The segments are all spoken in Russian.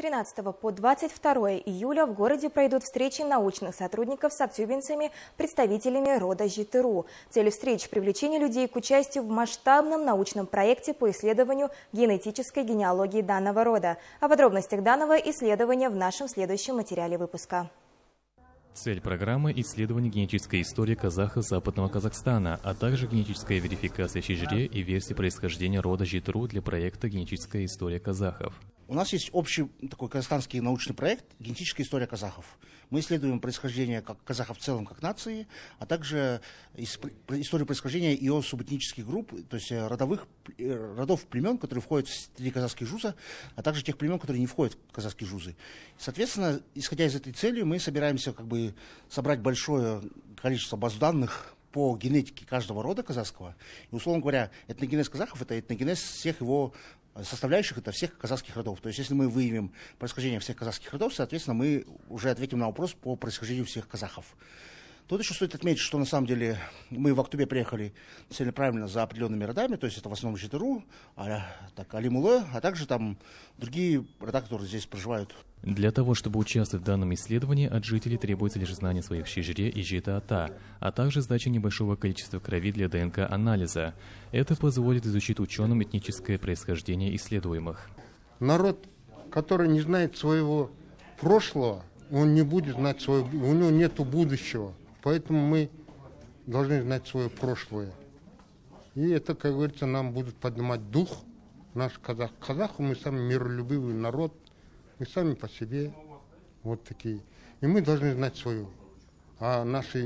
13 по 22 июля в городе пройдут встречи научных сотрудников с актюбинцами, представителями рода Житыру. Цель встреч – привлечение людей к участию в масштабном научном проекте по исследованию генетической генеалогии данного рода. О подробностях данного исследования в нашем следующем материале выпуска. Цель программы – исследование генетической истории казахов Западного Казахстана, а также генетическая верификация Чижре и версии происхождения рода Житыру для проекта «Генетическая история казахов». У нас есть общий такой казахстанский научный проект «Генетическая история казахов». Мы исследуем происхождение казахов в целом как нации, а также историю происхождения ее субэтнических групп, то есть родов племен, которые входят в три казахские жуза, а также тех племен, которые не входят в казахские жузы. Соответственно, исходя из этой цели, мы собираемся собрать большое количество баз данных по генетике каждого рода казахского. И, условно говоря, этногенез казахов – это этногенез всех его составляющих, это всех казахских родов. То есть, если мы выявим происхождение всех казахских родов, соответственно, мы уже ответим на вопрос по происхождению всех казахов. Тут еще стоит отметить, что на самом деле мы в Актубе приехали целенаправленно за определенными родами, то есть это в основном Житыру, Алимулы, а также там другие рода, которые здесь проживают. Для того, чтобы участвовать в данном исследовании, от жителей требуется лишь знание своих Чижре и Жита-Ата, а также сдача небольшого количества крови для ДНК-анализа. Это позволит изучить ученым этническое происхождение исследуемых. Народ, который не знает своего прошлого, он не будет знать своего, у него нет будущего. Поэтому мы должны знать свое прошлое. И это, как говорится, нам будет поднимать дух. Наш казах. Казахи, мы сами миролюбивый народ. Мы сами по себе вот такие. И мы должны знать свое. А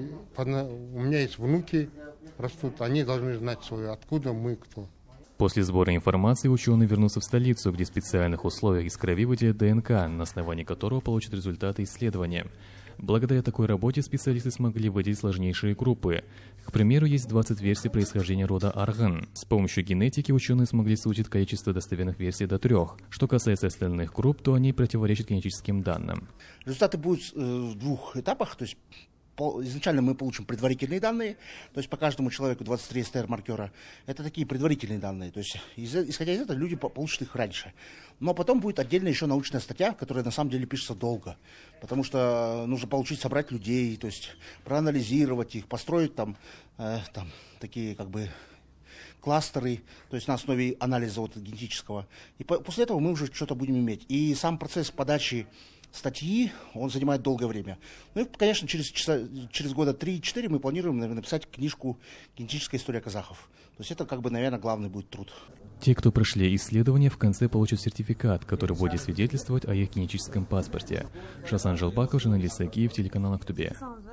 у меня есть внуки, растут, они должны знать свое. Откуда мы, кто. После сбора информации ученые вернутся в столицу, где в специальных условиях из крови выделят ДНК, на основании которого получат результаты исследования. Благодаря такой работе специалисты смогли выделить сложнейшие группы. К примеру, есть 20 версий происхождения рода Аргын. С помощью генетики ученые смогли сузить количество достоверных версий до 3. Что касается остальных групп, то они противоречат генетическим данным. Результаты будут в двух этапах, то есть изначально мы получим предварительные данные, то есть по каждому человеку 23 СТР-маркера. Это такие предварительные данные, то есть исходя из этого люди получат их раньше. Но потом будет отдельная еще научная статья, которая на самом деле пишется долго, потому что нужно собрать людей, то есть проанализировать их, построить там такие кластеры, то есть на основе анализа генетического. И после этого мы уже что-то будем иметь. И сам процесс подачи статьи, он занимает долгое время. Ну и, конечно, через года 3-4 мы планируем написать книжку «Генетическая история казахов». То есть это, наверное, главный будет труд. Те, кто прошли исследование, в конце получат сертификат, который будет свидетельствовать о их генетическом паспорте. Шасан Жалбаков, журналист Агиев, телеканал Актубе.